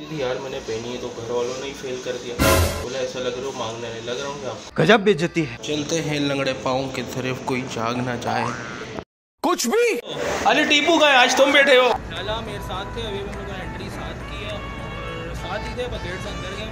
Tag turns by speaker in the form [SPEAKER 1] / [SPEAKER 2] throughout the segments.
[SPEAKER 1] यार मैंने पहनी है तो घर वालों ने ही फेल कर दिया। बोला ऐसा लग रहा हो मांगने नहीं लग रहा हूँ आप।
[SPEAKER 2] गजब बेइज्जती है।
[SPEAKER 1] चलते हैं लंगड़े पाँव की तरफ, कोई जाग ना जाए।
[SPEAKER 2] कुछ भी।
[SPEAKER 1] अरे टीपू का आज तुम बैठे हो। लाला मेरे साथ थे, अभी हम लोगों ने एंट्री साथ की है और साथ ही थे, बस गेट से अंदर गए।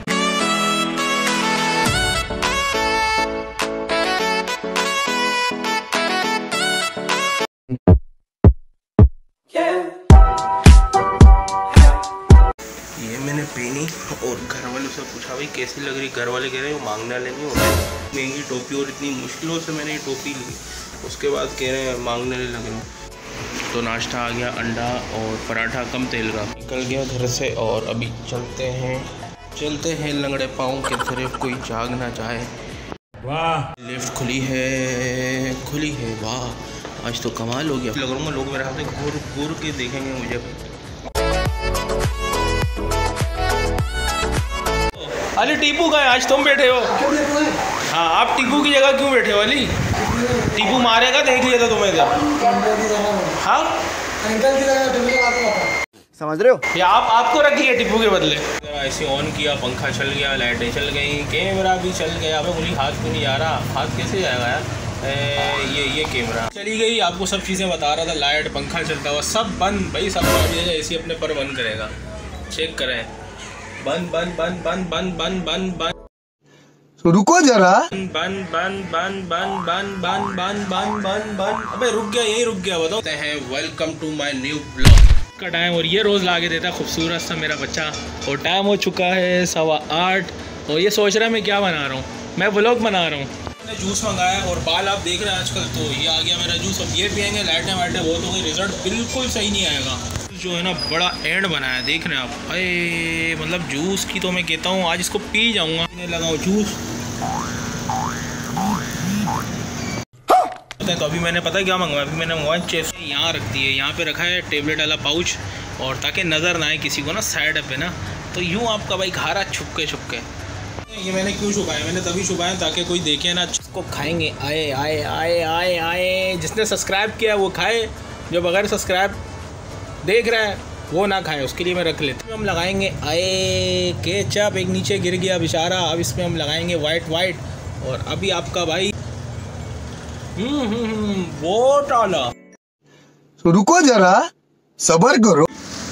[SPEAKER 1] ये मैंने पहनी और घर वालों से पूछा भाई कैसी लग रही। घर वाले कह रहे हैं मांगने वाले नहीं होते, महंगी टोपी और इतनी मुश्किलों से मैंने ये टोपी ली, उसके बाद कह रहे हैं मांगने नहीं लग रहे। तो नाश्ता आ गया, अंडा और पराठा कम तेल का। निकल गया घर से और अभी चलते हैं लंगड़े पाँव की तरफ, कोई जाग ना जाए। वाह लिफ्ट खुली है वाह, आज तो कमाल हो गया। लग रहा लोग मेरे हाथ से घूर के देखेंगे मुझे। अरे टीपू का आज तुम बैठे हो। हाँ आप टीपू की जगह क्यों बैठे हो अली? टीपू मारेगा, देख लिया था तुम्हें जब। हाँ
[SPEAKER 2] समझ रहे हो?
[SPEAKER 1] या आपको रख लिया टीपू के बदले। ऐसे ऑन किया, पंखा चल गया, लाइटें चल गई, कैमरा भी चल गया। अबे मुझे हाथ क्यों नहीं जा रहा? हाथ कैसे जाएगा यार? ये कैमरा चली गई। आपको सब चीज़ें बता रहा था, लाइट पंखा चलता हुआ सब बंद भाई, सब एसी अपने पर बंद करेगा। चेक करें, बंद बंद बंद बंद बंद बंद बंद बंद।
[SPEAKER 2] तो रुको जरा।
[SPEAKER 1] बंद बंद बंद बंद बंद बंद बंद बंद बंद बंद बंद। अबे रुक गया, यही रुक गया। बताते हैं welcome to my new blog का टाइम। और ये रोज़ ला के देता खूबसूरत सा मेरा बच्चा। और टाइम हो चुका है 8:15 और ये सोच रहा है मैं क्या बना रहा हूँ, मैं व्लॉग बना रहा हूँ। मैंने जूस मंगाया और बाल आप देख रहे हैं आजकल, तो ये आ गया मेरा जूस। अब ये पियेंगे, लाइटें वाइटें बहुत हो गई, रिजल्ट बिल्कुल सही नहीं आएगा। जो है ना बड़ा एंड बनाया, देख रहे हैं आप। अरे मतलब जूस की तो मैं कहता हूँ आज इसको पी जाऊँगा। लगाओ जूस। तो अभी मैंने पता है क्या मंगवाया? अभी मैंने मंगवाया चिप्स। यहाँ रख दिए, यहाँ पे रखा है टेबलेट वाला पाउच, और ताकि नज़र ना आए किसी को ना साइड पे ना, तो यूँ आपका भाई खा रहा छुपके। ये मैंने क्यों छुपाया? मैंने तभी छुपाया ताकि कोई देखे ना। इसको खाएंगे। आए आए आए आए आए, जिसने सब्सक्राइब किया वो खाए, जो बगैर सब्सक्राइब देख रहा है वो ना खाए, उसके लिए मैं रख लेता हूँ। हम लगाएंगे आए केचप, एक नीचे गिर गया बेचारा। अब इसमें हम लगाएंगे वाइट। और अभी आपका भाई वो डाला।
[SPEAKER 2] तो रुको जरा, सब्र करो।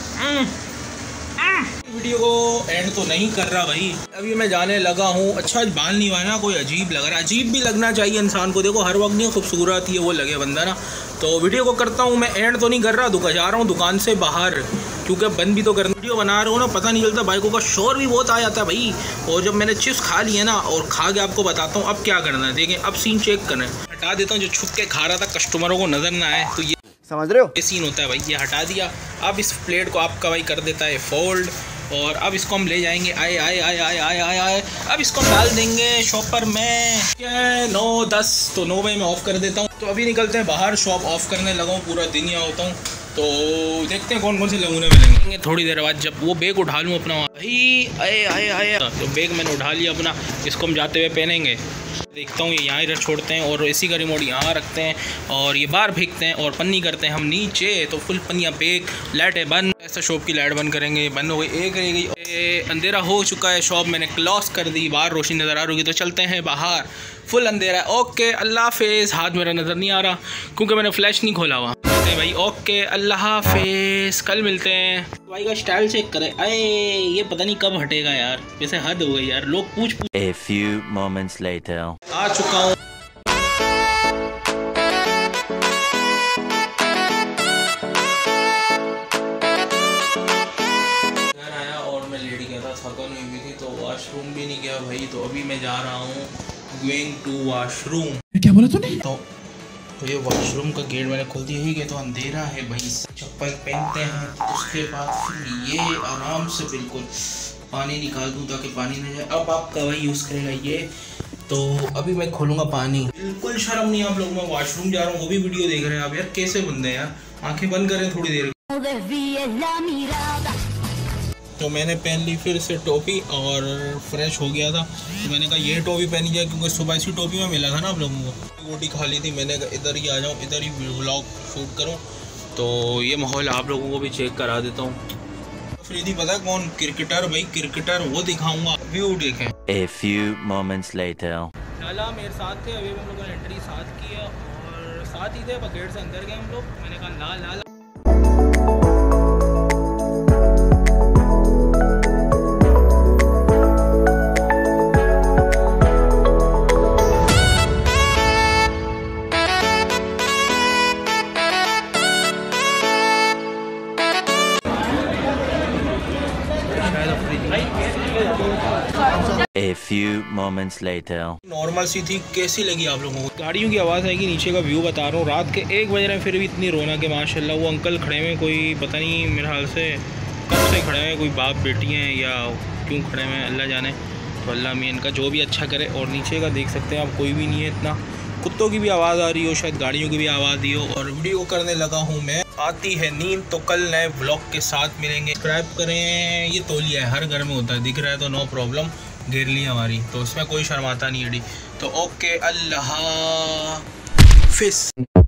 [SPEAKER 1] वीडियो को एंड तो नहीं कर रहा भाई, अभी मैं जाने लगा हूँ। अच्छा आज बाल नहीं हुआ ना, कोई अजीब लग रहा है। अजीब भी लगना चाहिए इंसान को, देखो हर वक्त नहीं खूबसूरत ये वो लगे बंदा ना। तो वीडियो को करता हूँ मैं, एंड तो नहीं कर रहा। जा रहा हूँ दुकान से बाहर, क्योंकि बंद भी तो करना। वीडियो बना रहा हूँ ना, पता नहीं चलता, बाइकों का शोर भी बहुत आ जाता है भाई। और जब मैंने चिप्स खा लिए ना, और खा के आपको बताता हूँ अब क्या करना है। देखें अब सीन चेक करें, हटा देता हूँ। जो छुप के खा रहा था कस्टमरों को नजर ना आए, तो ये
[SPEAKER 2] समझ रहे हो,
[SPEAKER 1] ये सीन होता है भाई। ये हटा दिया। अब इस प्लेट को आपका भाई कर देता है फोल्ड, और अब इसको हम ले जाएंगे। आए आए आए आए आए आए आए अब इसको डाल देंगे शॉपर में। क्या है 9:10, तो 9 बजे मैं ऑफ़ कर देता हूँ। तो अभी निकलते हैं बाहर, शॉप ऑफ़ करने लगा हूँ। पूरा दिन यहाँ होता हूँ, तो देखते हैं कौन कौन से नमूने मिलेंगे। थोड़ी देर बाद जब वो बैग उठा लूँ अपना, भाई आए आए आए, तो बैग मैंने उठा लिया अपना। इसको हम जाते हुए पहनेंगे। देखता हूँ ये यहाँ इधर छोड़ते हैं, और एसी का रिमोट यहाँ रखते हैं, और ये बाहर फेंकते हैं, और पन्नी करते हैं हम नीचे। तो फुल पन्नियाँ पैक, लाइटें बंद। ऐसा शॉप की लाइट बंद करेंगे, बंद हो गई, एक रह गई। अंधेरा हो चुका है, शॉप मैंने क्लोज कर दी। बाहर रोशनी नज़र आ रही है, तो चलते हैं बाहर। फुल अंधेरा है। ओके अल्लाह हाफिज़। हाथ मेरा नज़र नहीं आ रहा क्योंकि मैंने फ्लैश नहीं खोला हुआ भाई। ओके अल्लाह हाफिज़, कल मिलते हैं। भाई का स्टाइल चेक करें। अरे ये पता नहीं कब हटेगा यार, वैसे हद हो गई यार, लोग पूछ।
[SPEAKER 3] A few moments later.
[SPEAKER 1] आ चुका हूँ। घर आया और मैं लेट गया था, थकन हुई थी, तो वॉशरूम भी नहीं गया भाई। तो अभी मैं जा रहा हूँ गोइंग टू वॉशरूम।
[SPEAKER 2] क्या बोला तूने?
[SPEAKER 1] तो ये वॉशरूम का गेट मैंने खोल दिया है, तो अंधेरा है भाई। चप्पल पहनते हैं, उसके बाद फिर ये आराम से बिल्कुल पानी निकाल दूँ ताकि पानी नहीं जाए। अब आपका भाई यूज़ करेगा ये। तो अभी मैं खोलूँगा पानी। बिल्कुल शर्म नहीं आप लोगों, मैं वॉशरूम जा रहा हूँ, वो भी वीडियो देख रहे हैं आप। यार कैसे बंदे हैं यार, आंखें बंद करें थोड़ी देर। तो मैंने पहन ली फिर से टोपी और फ्रेश हो गया था। तो मैंने कहा ये टोपी पहनी जाए, क्योंकि सुबह इसी टोपी में मिला था ना आप लोगों को। रोटी खा ली थी, मैंने कहा इधर ही आ जाऊँ, इधर ही व्लॉग शूट करूँ। तो ये माहौल आप लोगों को भी चेक करा देता हूँ। अफरीदी पता है कौन? क्रिकेटर भाई, क्रिकेटर, वो दिखाऊंगा। व्यू देखें।
[SPEAKER 3] A few moments later.
[SPEAKER 1] लाला मेरे साथ थे, अभी हम लोगों ने एंट्री साथ की है और साथ ही थे, गेट से अंदर गए हम लोग। मैंने कहा ला ला ला।
[SPEAKER 3] A few moments later.
[SPEAKER 1] Normal सी थी, कैसी लगी आप लोगों को? गाड़ियों की आवाज़ आएगी, नीचे का व्यू बता रहा हूँ। रात के 1 बज रहे हैं, फिर भी इतनी रौनक है माशाल्लाह। वो अंकल खड़े हुए, कोई पता नहीं मेरे ख्याल से कब से खड़े हैं, कोई बाप बेटी हैं या क्यों खड़े हुए हैं अल्लाह जाने। तो अल्लाह में इनका जो भी अच्छा करे। और नीचे का देख सकते हैं आप, कोई भी नहीं है इतना। कुत्तों की भी आवाज़ आ रही हो, शायद गाड़ियों की भी आवाज़ दी हो। और वीडियो करने लगा हूँ मैं। आती है नींद, तो कल नए व्लॉग के साथ मिलेंगे। सब्सक्राइब करें। ये तौलिया है, हर घर में होता है, दिख रहा है तो नो प्रॉब्लम। गिरली हमारी, तो उसमें कोई शर्माता नहीं है। तो ओके, अल्लाह हाफिज़।